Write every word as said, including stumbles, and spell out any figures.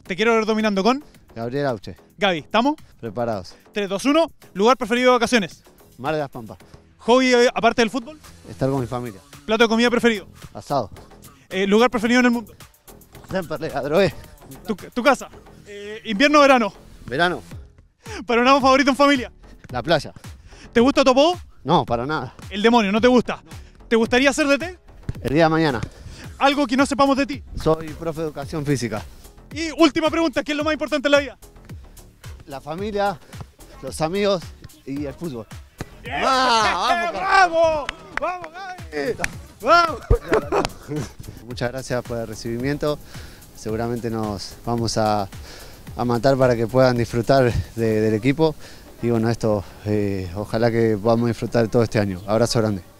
Te quiero ver dominando con Gabriel Auche. Gaby. ¿Estamos? Preparados. tres, dos, uno. Lugar preferido de vacaciones. Mar de las Pampas. Hobby eh, aparte del fútbol. Estar con mi familia. Plato de comida preferido. Asado. Eh, lugar preferido en el mundo. Temperley, Adroé. Tu, tu casa. Eh, invierno o verano. Verano. Panorama favorito en familia. La playa. ¿Te gusta tu apodo? No, para nada. El demonio, ¿no te gusta? ¿Te gustaría ser D T? El día de mañana. Algo que no sepamos de ti. Soy profe de educación física. Y última pregunta, ¿qué es lo más importante en la vida? La familia, los amigos y el fútbol. ¡Bien! ¡Vamos! ¡Vamos! ¡Vamos, Gaby! ¡Vamos! Muchas gracias por el recibimiento. Seguramente nos vamos a, a matar para que puedan disfrutar de- del equipo. Y bueno, esto, eh, ojalá que podamos disfrutar todo este año. Abrazo grande.